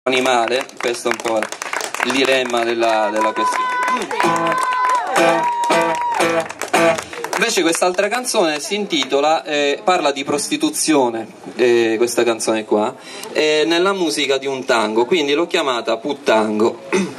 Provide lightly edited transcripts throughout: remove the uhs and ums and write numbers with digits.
animale, questo è un po' il dilemma della questione. Invece quest'altra canzone si intitola, parla di prostituzione, questa canzone qua, nella musica di un tango, quindi l'ho chiamata Puttango.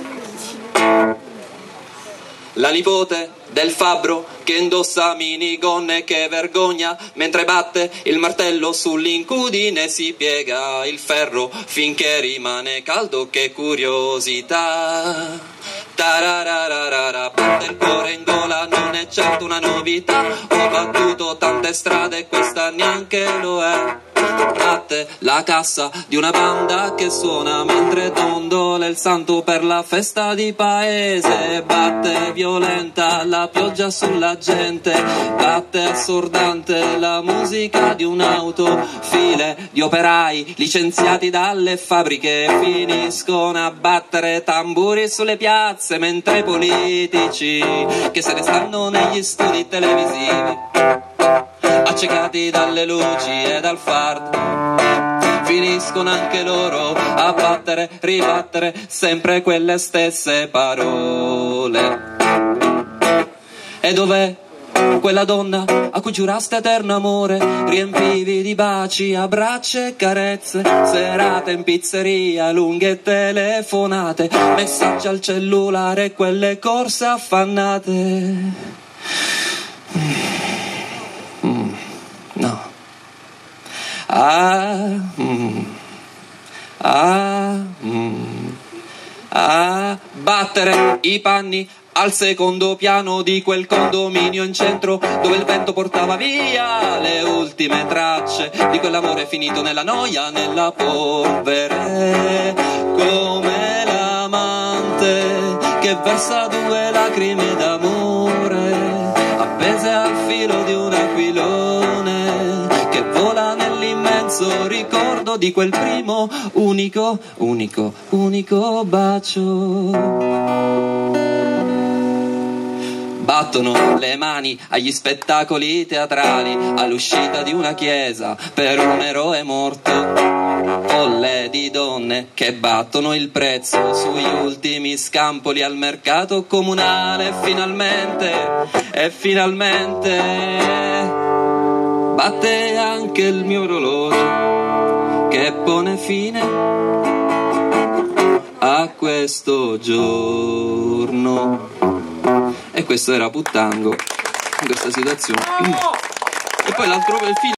La nipote del fabbro che indossa minigonne, che vergogna, mentre batte il martello sull'incudine, si piega il ferro finché rimane caldo, che curiosità. Tararararara, batte il cuore in gola, non è certo una novità, ho battuto tante strade, questa neanche lo è. Batte la cassa di una banda che suona mentre dondola il santo per la festa di paese, batte violenta la pioggia sulla gente, batte assordante la musica di un'auto, file di operai licenziati dalle fabbriche finiscono a battere tamburi sulle piazze, mentre i politici che se ne stanno negli studi televisivi, accecati dalle luci e dal fard, finiscono anche loro a battere, ribattere sempre quelle stesse parole. E dov'è quella donna a cui giuraste eterno amore, riempivi di baci, abbracci e carezze, serate in pizzeria, lunghe telefonate, messaggi al cellulare, quelle corse affannate? No. Battere i panni al secondo piano di quel condominio in centro, dove il vento portava via le ultime tracce di quell'amore finito nella noia, nella polvere, come l'amante che versa 2 lacrime d'amore appese al filo di un aquilone che vola nell'immenso ricordo di quel primo unico bacio. Battono le mani agli spettacoli teatrali, all'uscita di una chiesa per un eroe morto, folle di donne che battono il prezzo sugli ultimi scampoli al mercato comunale, e finalmente batte anche il mio orologio che pone fine a questo giorno. E questo era Puttango in questa situazione. E poi l'altro film